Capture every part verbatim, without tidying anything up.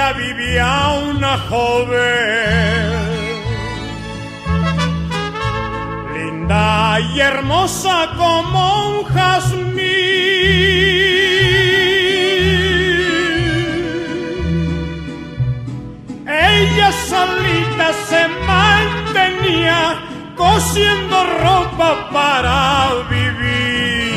día vivía una joven, linda y hermosa como un jazmín. Ella solita se mantenía cosiendo ropa para vivir.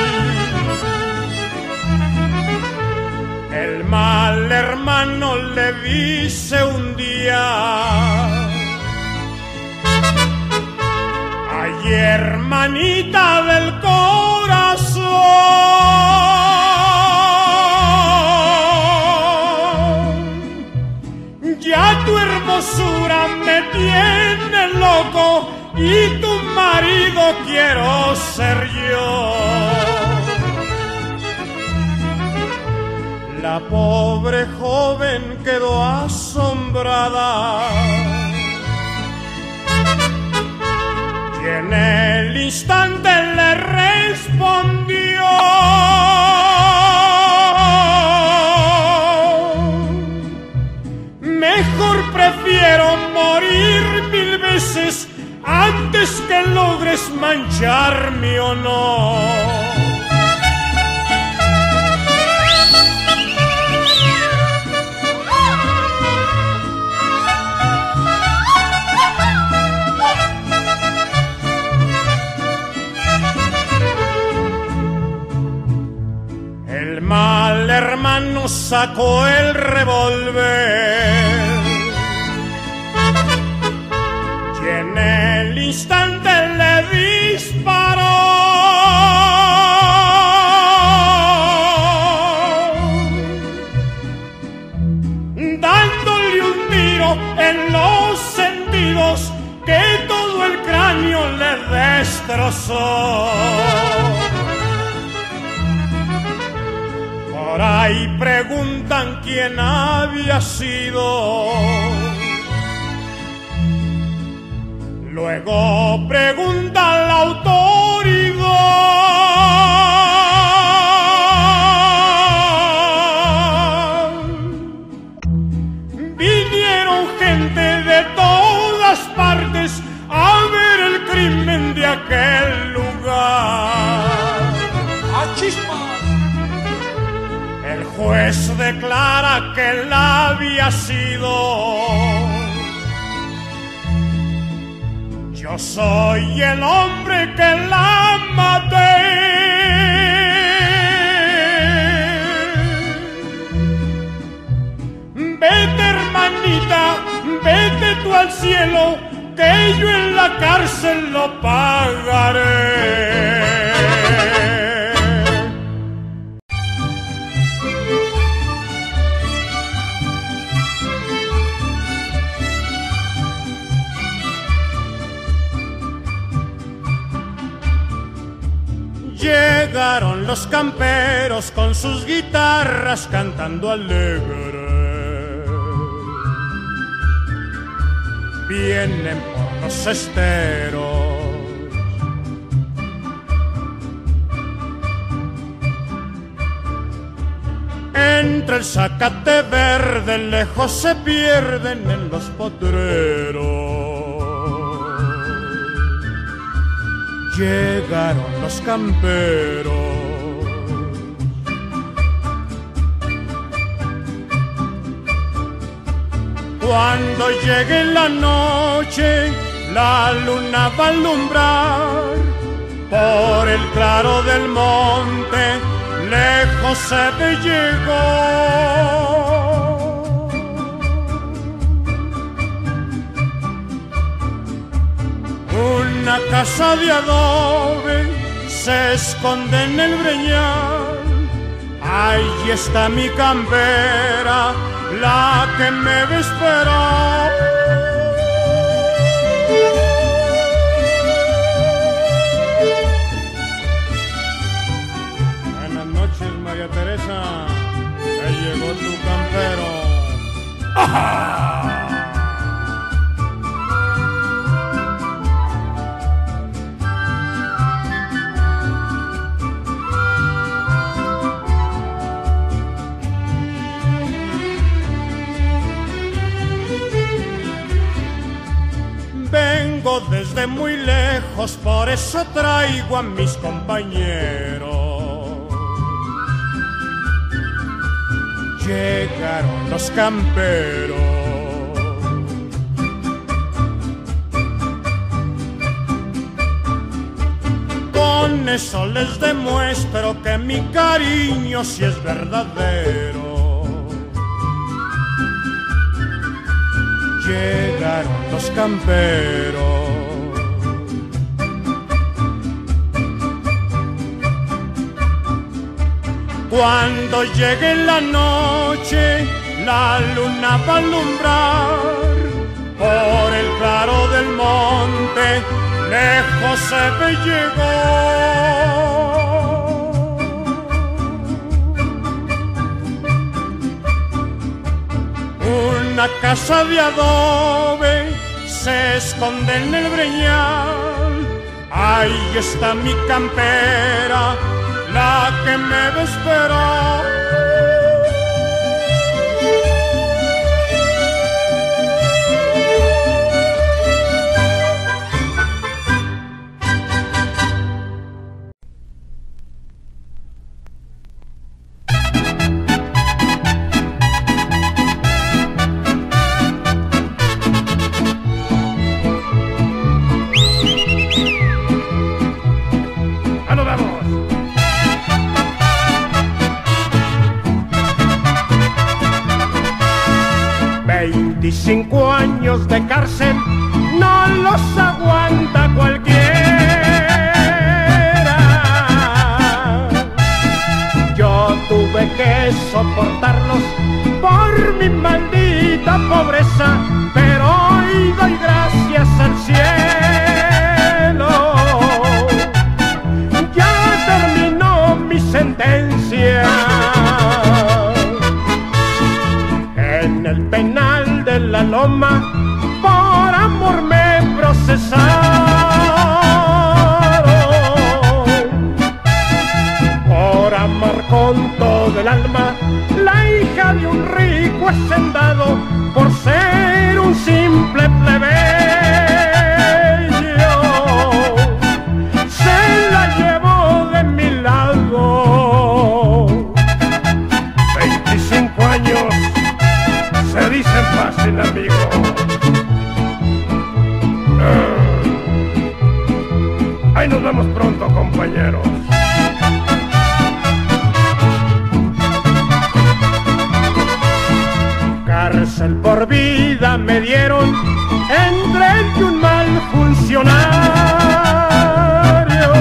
El mal hermano le dice un día: ay, hermanita del corazón, ya tu hermosura me tiene loco y tu marido quiero ser yo. La pobre joven quedó asombrada y en el instante le respondió: mejor prefiero morir mil veces antes que logres manchar mi honor. El mal hermano sacó el revólver y en el instante le disparó. Dándole un tiro en los sentidos que todo el cráneo le destrozó. Por ahí preguntan quién había sido, luego pregunta la autoridad. Vinieron gente de todas partes a ver el crimen de aquel lugar. ¡Ah, chispas! El juez declara que él había sido. Yo soy el hombre que la maté. Vete, hermanita, vete tú al cielo, que yo en la cárcel lo pagaré. Llegaron los camperos con sus guitarras cantando alegre. Vienen por los esteros. Entre el zacate verde lejos se pierden en los potreros. Llegaron los camperos. Cuando llegue la noche, la luna va a alumbrar por el claro del monte, lejos se ve llegar. Una casa de adobe se esconde en el breñal. Ahí está mi campera, la que me va a esperar. Buenas noches, María Teresa. Ya llegó tu campero. ¡Ajá! lejos, por eso traigo a mis compañeros. Llegaron los camperos. Con eso les demuestro que mi cariño sí es verdadero. Llegaron los camperos. Cuando llegue la noche, la luna va a alumbrar por el claro del monte, lejos se ve llegar una casa de adobe, se esconde en el breñal. Ahí está mi campera, la que me va a esperar. veinticinco años de cárcel no los aguanta cualquiera. Yo tuve que soportarlos por mi maldita pobreza, pero hoy doy gracias al cielo. Ya terminó mi sentencia. En el penal de la Loma por amor me procesaron, por amar con todo el alma la hija de un rico hacendado, por ser un simple plebeyo. Se la llevó de mi lado. Veinticinco años se dicen fácil, amigo. Uh, ahí nos vemos pronto, compañeros. Cárcel por vida me dieron entre y un mal funcionario.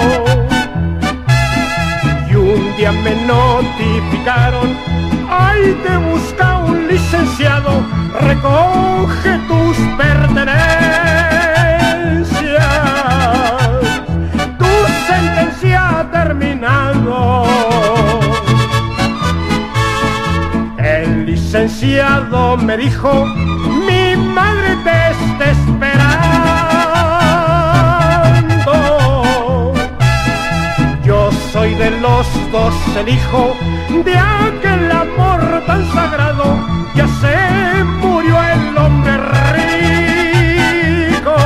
Y un día me notificaron: ay, te busca un licenciado, recoge tus pertenencias. Tu sentencia ha terminado. El licenciado me dijo: mi madre te está esperando. Yo soy de los dos el hijo de aquel amor tan sagrado. Ya se murió el hombre rico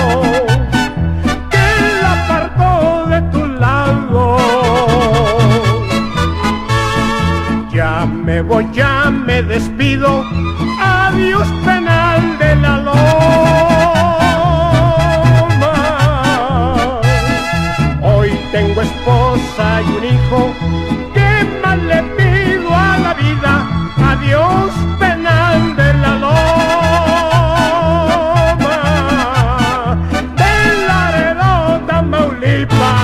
que la apartó de tu lado. Ya me voy, ya me despido. Adiós, penal de la Loma. Hoy tengo esposa y un hijo. ¿Qué más le pido a la vida? Adiós, penal de la Loma, de Laredo, Tamaulipas.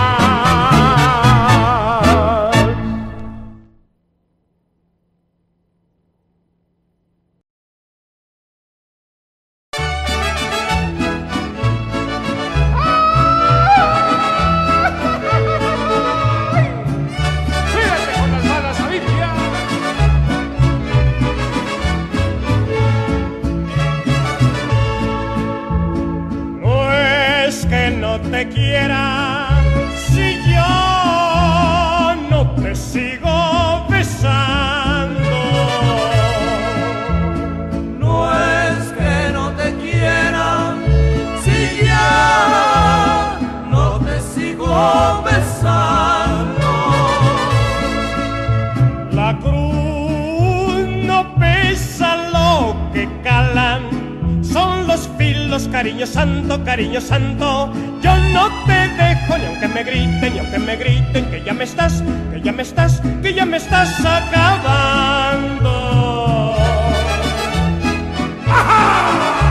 cariño santo, cariño santo. Yo no te dejo ni aunque me griten, ni aunque me griten que ya me estás, que ya me estás, que ya me estás acabando. ¡Ajá!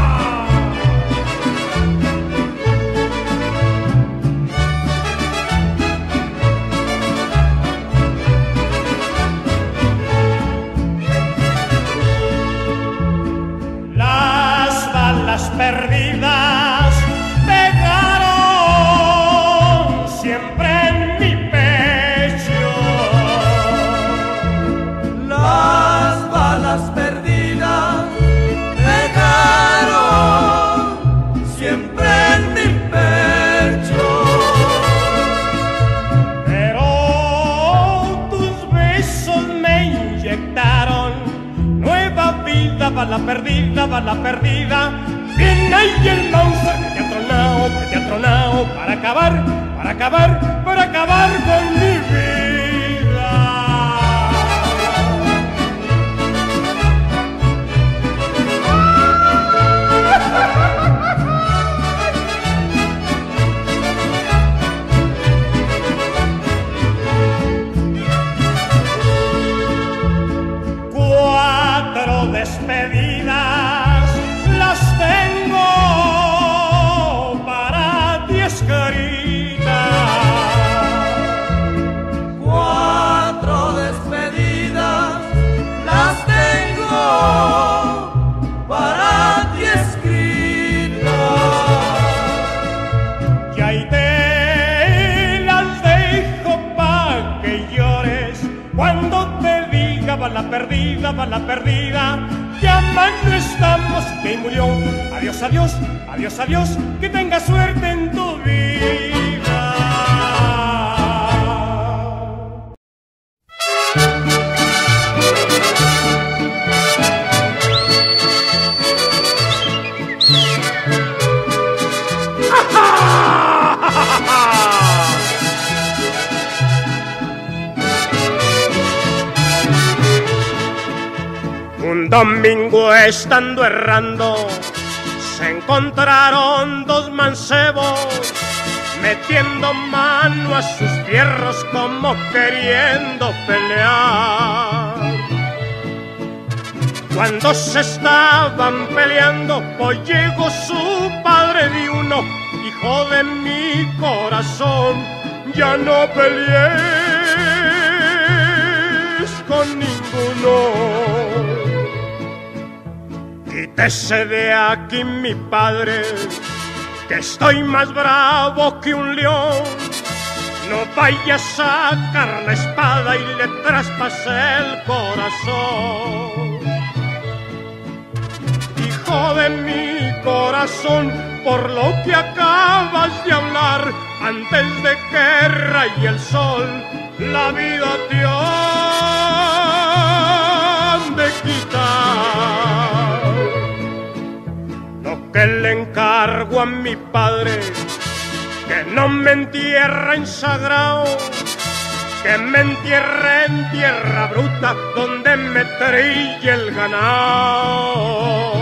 Las perdidas pegaron siempre en mi pecho. Las balas perdidas pegaron siempre en mi pecho. Pero tus besos me inyectaron nueva vida, bala perdida, bala perdida. Viene ahí el Mauser que te ha tronado, que te ha tronado para acabar, para acabar, para acabar con mi vida. Cuatro despedidas las tengo para ti escritas. Cuatro despedidas las tengo para ti escritas. Y ahí te las dejo pa' que llores cuando te diga va la perdida, va la perdida. Ya no estamos, que murió. Adiós, adiós, adiós, adiós. Que tengas suerte en tu vida. Un domingo estando errando, se encontraron dos mancebos, metiendo mano a sus fierros como queriendo pelear. Cuando se estaban peleando, pues llegó su padre de uno, hijo de mi corazón, ya no pelees con ninguno. Quítese de aquí mi padre, que estoy más bravo que un león. No vaya a sacar la espada y le traspase el corazón. Hijo de mi corazón, por lo que acabas de hablar, antes de que raye el sol, la vida te han de quitar. Que le encargo a mi padre, que no me entierre en sagrado, que me entierre en tierra bruta donde me trille el ganado.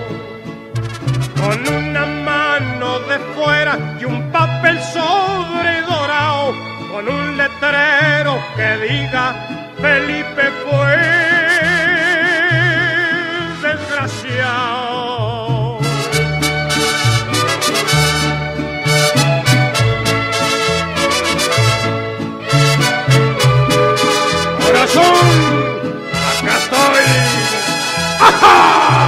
Con una mano de fuera y un papel sobre dorado, con un letrero que diga Felipe fue desgraciado. Acá estoy. ¡Ajá!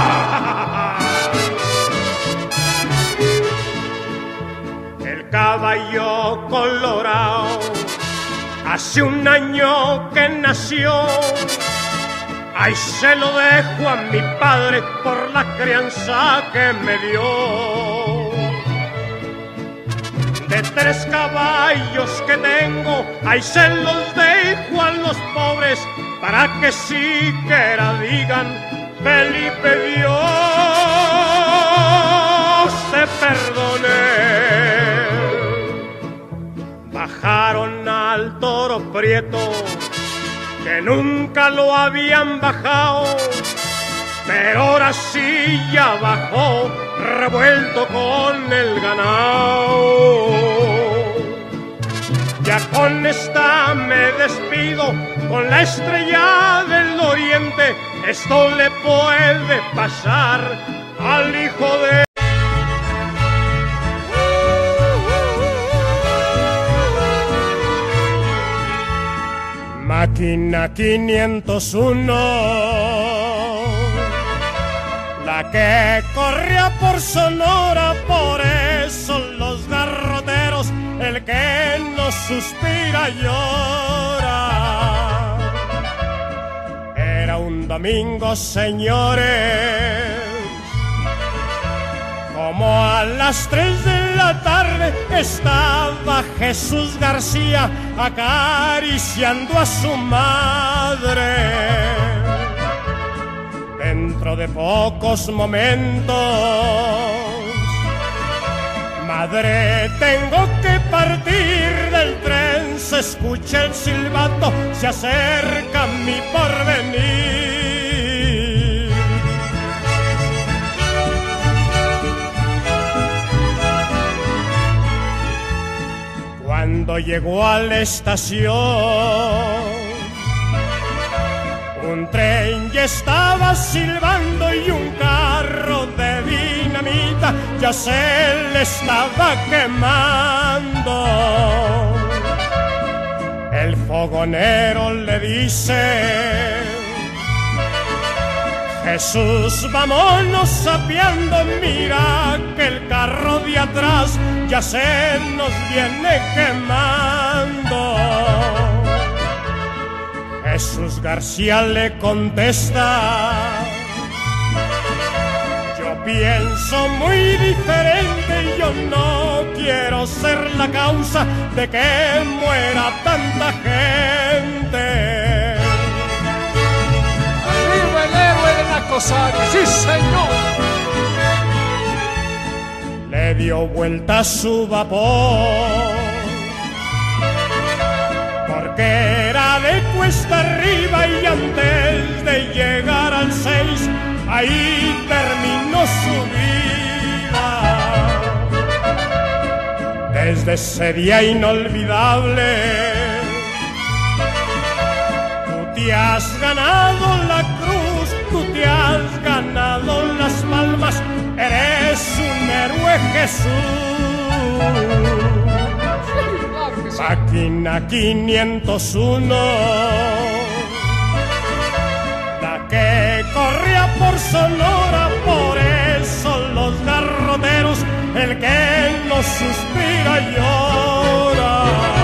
El caballo colorado hace un año que nació. Ahí se lo dejo a mi padre por la crianza que me dio. De tres caballos que tengo, ahí se los dejo a los pobres, para que siquiera digan, Felipe, Dios te perdone. Bajaron al toro prieto, que nunca lo habían bajado, pero ahora sí ya bajó revuelto con el ganado. Ya con esta me despido, con la estrella del oriente, esto le puede pasar al hijo de... Máquina quinientos uno, la que corría por Sonora, por eso los garroteros, el que no suspira llora. Era un domingo, señores, como a las tres de la tarde, estaba Jesús García acariciando a su madre. Dentro de pocos momentos, madre, tengo que partir del tren, se escucha el silbato, se acerca mi porvenir. Cuando llegó a la estación, un tren ya estaba silbando y un carro de dinamita ya se le estaba quemando. El fogonero le dice: Jesús, vámonos sapeando, mira que el carro de atrás ya se nos viene quemando. Jesús García le contesta: yo pienso muy diferente, yo no quiero ser la causa de que muera tanta gente. ¡Arriba el héroe de Nacosari! ¡Sí, señor! Le dio vuelta su vapor, porque era de cuesta arriba y antes de llegar al seis, ahí terminó su vida. Desde ese día inolvidable, tú te has ganado la cruz, tú te has ganado las palmas, eres un héroe, Jesús. Máquina quinientos uno, la que corría por Sonora, por eso los garroteros, el que no suspira llora.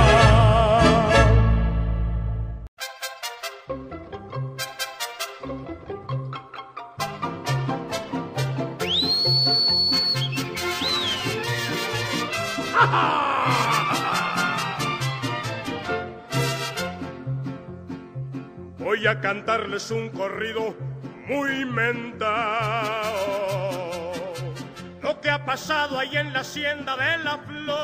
Voy a cantarles un corrido muy mentao, lo que ha pasado ahí en la hacienda de la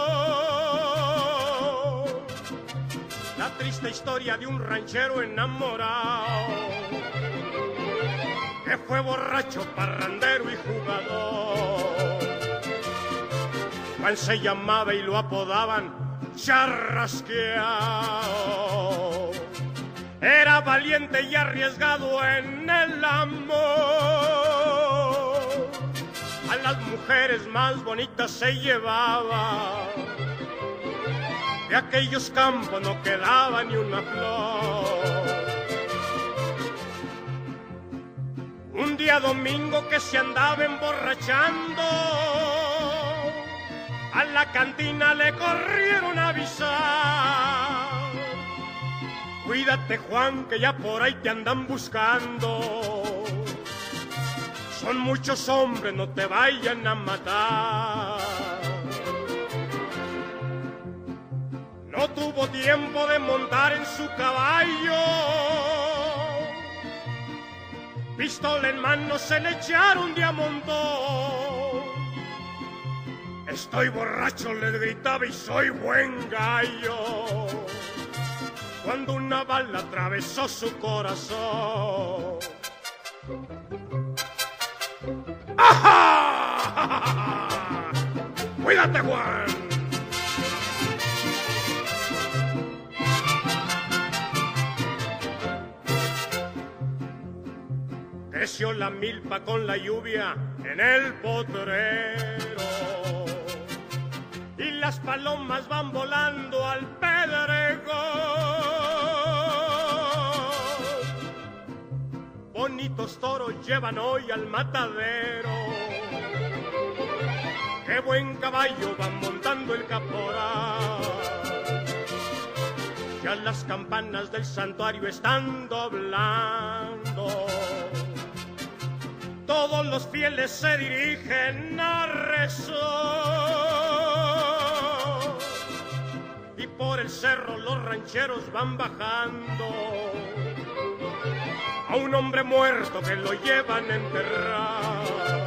Flor, la triste historia de un ranchero enamorado, que fue borracho, parrandero y jugador. Juan se llamaba y lo apodaban Charrasqueado. Era valiente y arriesgado en el amor. A las mujeres más bonitas se llevaba. De aquellos campos no quedaba ni una flor. Un día domingo que se andaba emborrachando, a la cantina le corrieron a avisar: cuídate, Juan, que ya por ahí te andan buscando. Son muchos hombres, no te vayan a matar. No tuvo tiempo de montar en su caballo, pistola en mano se le echaron de a montón. Estoy borracho, le gritaba, y soy buen gallo, cuando una bala atravesó su corazón. ¡Ajá! ¡Cuídate, Juan! Creció la milpa con la lluvia en el potrero y las palomas van volando al pedregón. Bonitos toros llevan hoy al matadero. Qué buen caballo van montando el caporal. Ya las campanas del santuario están doblando. Todos los fieles se dirigen a rezar. Y por el cerro los rancheros van bajando a un hombre muerto que lo llevan a enterrar.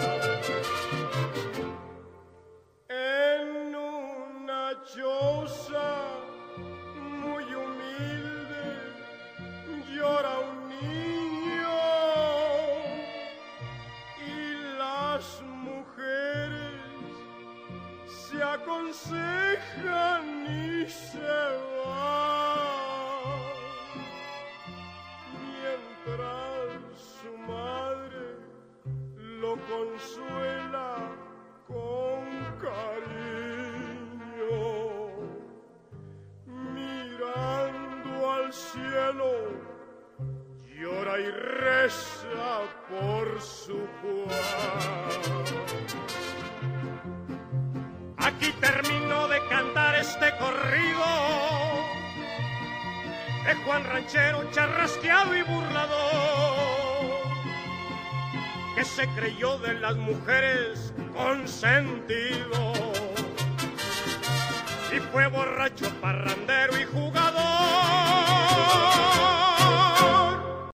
En una choza muy humilde llora un niño y las mujeres se aconsejan y se van, mientras su madre lo consuela con cariño, mirando al cielo, llora y reza por su Juan. Aquí termino de cantar este corrido de Juan ranchero charrasqueado y burlador, que se creyó de las mujeres consentido y fue borracho, parrandero y jugador.